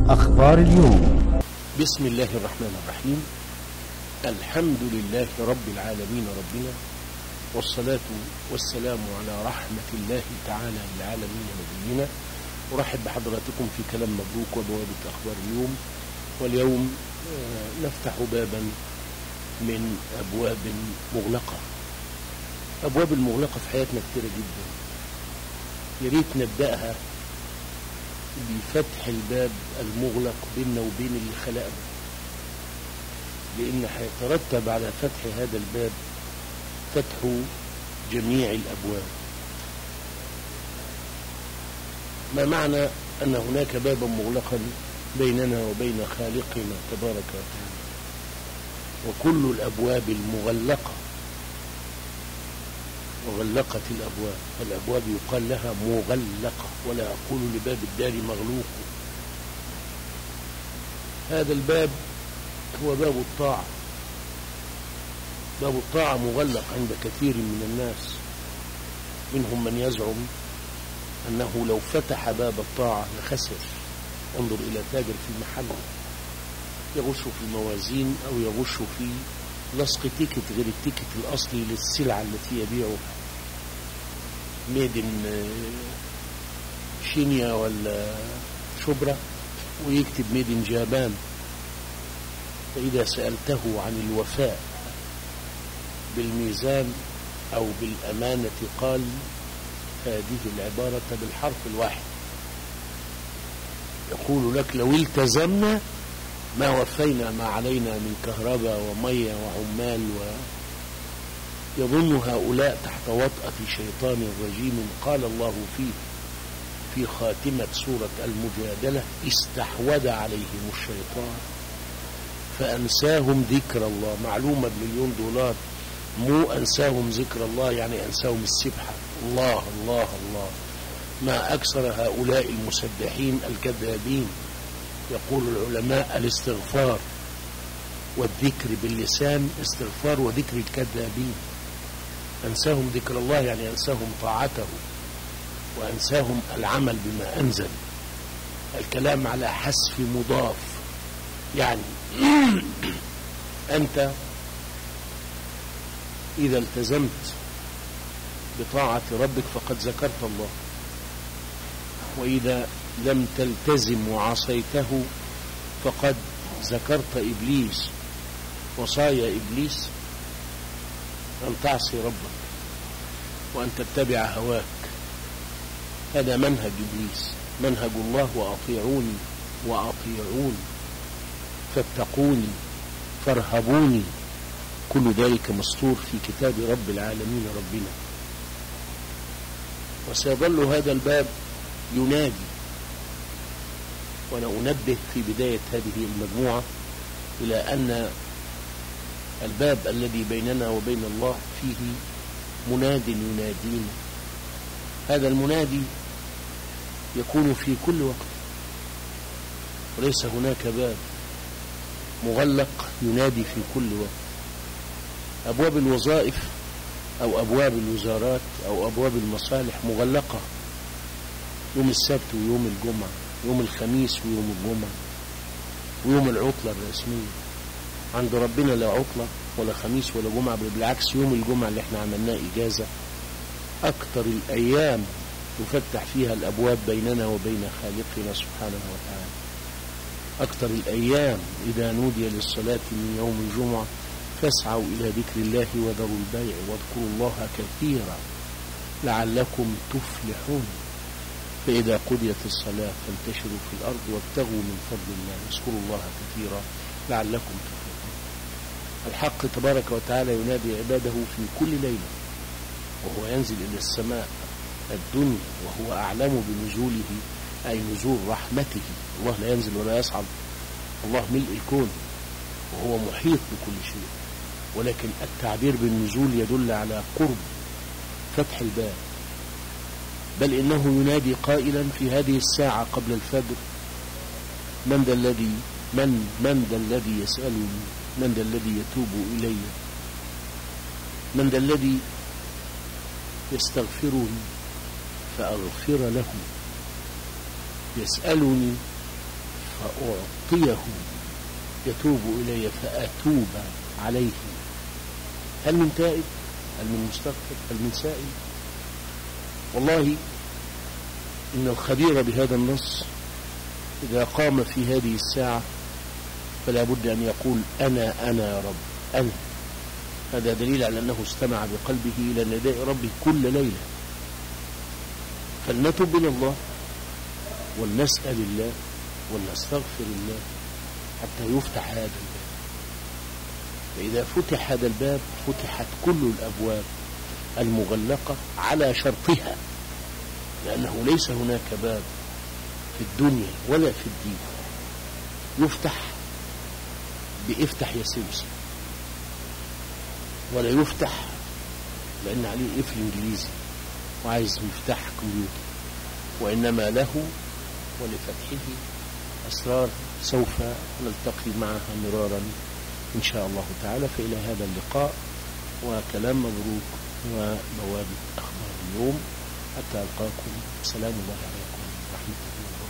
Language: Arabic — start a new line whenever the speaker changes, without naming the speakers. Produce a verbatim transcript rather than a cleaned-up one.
أخبار اليوم.
بسم الله الرحمن الرحيم. الحمد لله رب العالمين ربنا، والصلاة والسلام على رحمة الله تعالى للعالمين نبينا. أرحب بحضراتكم في كلام مبروك وبوابة أخبار اليوم. واليوم نفتح بابا من أبواب مغلقة. أبواب المغلقة في حياتنا كتيرة جدا، يريد نبدأها بفتح الباب المغلق بيننا وبين اللي خلقنا، لأن هيترتب على فتح هذا الباب فتح جميع الأبواب. ما معنى أن هناك بابا مغلقا بيننا وبين خالقنا تبارك وتعالى؟ وكل الأبواب المغلقة، وغلقت الأبواب، الأبواب يقال لها مغلقة، ولا أقول لباب الدار مغلوق. هذا الباب هو باب الطاعة. باب الطاعة مغلق عند كثير من الناس، منهم من يزعم أنه لو فتح باب الطاعة لخسر. انظر إلى تاجر في محل يغش في الموازين أو يغش في لصق تيكت غير التيكت الأصلي للسلعة التي يبيعها، ميدن شينيا ولا شبرا، ويكتب ميدن جابان. فإذا سألته عن الوفاء بالميزان أو بالأمانة قال هذه العبارة بالحرف الواحد، يقول لك لو التزمنا ما وفينا ما علينا من كهرباء ومية وعمال. ويظن هؤلاء تحت وطأة شيطان رجيم قال الله فيه في خاتمة سورة المجادلة: استحوذ عليهم الشيطان فأنساهم ذكر الله. معلومة بمليون دولار، مو أنساهم ذكر الله يعني أنساهم السبحة. الله الله الله، ما أكثر هؤلاء المسبحين الكذابين. يقول العلماء الاستغفار والذكر باللسان استغفار وذكر الكذابين. أنساهم ذكر الله يعني أنساهم طاعته، وأنساهم العمل بما أنزل. الكلام على حذف مضاف، يعني أنت إذا التزمت بطاعة ربك فقد ذكرت الله، وإذا لم تلتزم وعصيته فقد ذكرت إبليس. وصايا إبليس أن تعصي ربك وأن تتبع هواك. هذا منهج إبليس. منهج الله: وأطيعوني وأطيعوني فاتقوني فارهبوني. كل ذلك مسطور في كتاب رب العالمين ربنا. وسيظل هذا الباب ينادي. وأنا أنبه في بداية هذه المجموعة إلى أن الباب الذي بيننا وبين الله فيه مناد ينادينا. هذا المنادي يكون في كل وقت، وليس هناك باب مغلق ينادي في كل وقت. أبواب الوظائف أو أبواب الوزارات أو أبواب المصالح مغلقة يوم السبت ويوم الجمعة، يوم الخميس ويوم الجمعة، ويوم العطلة الرسمية. عند ربنا لا عطلة ولا خميس ولا جمعة، بالعكس يوم الجمعة اللي احنا عملناه إجازة أكثر الأيام تفتح فيها الأبواب بيننا وبين خالقنا سبحانه وتعالى. أكثر الأيام إذا نودي للصلاة من يوم الجمعة فاسعوا إلى ذكر الله وذروا البيع واذكروا الله كثيرا لعلكم تفلحون. فإذا قضيت الصلاة فانتشروا في الأرض وابتغوا من فضل الله واذكروا الله كثيرا لعلكم تفلحون. الحق تبارك وتعالى ينادي عباده في كل ليلة، وهو ينزل إلى السماء الدنيا وهو أعلم بنزوله، أي نزول رحمته. الله لا ينزل ولا يصعد، الله ملء الكون وهو محيط بكل شيء، ولكن التعبير بالنزول يدل على قرب فتح الباب. بل إنه ينادي قائلا في هذه الساعة قبل الفجر: من ذا الذي من من ذا الذي يسألني، من ذا الذي يتوب إلي، من ذا الذي يستغفرني فأغفر له، يسألني فأعطيه يتوب إلي فأتوب عليه. هل من تائب؟ هل من مستغفر؟ هل من سائل؟ والله إن الخبير بهذا النص إذا قام في هذه الساعة فلا بد أن يقول أنا أنا يا رب أنا. هذا دليل على أنه استمع بقلبه إلى نداء ربه كل ليلة. فلنتب إلى الله ولنسأل الله ولنستغفر الله حتى يفتح هذا الباب. فإذا فتح هذا الباب فتحت كل الأبواب المغلقة على شرطها، لأنه ليس هناك باب في الدنيا ولا في الدين يفتح بإفتح يا سمسم، ولا يفتح لأن عليه قفل إنجليزي وعايز مفتاح كمبيوتر، وإنما له ولفتحه أسرار سوف نلتقي معها مرارا إن شاء الله تعالى. فإلى هذا اللقاء وكلام مبروك وبوابة أخبار اليوم، حتى ألقاكم. سلام الله عليكم ورحمة الله وبركاته.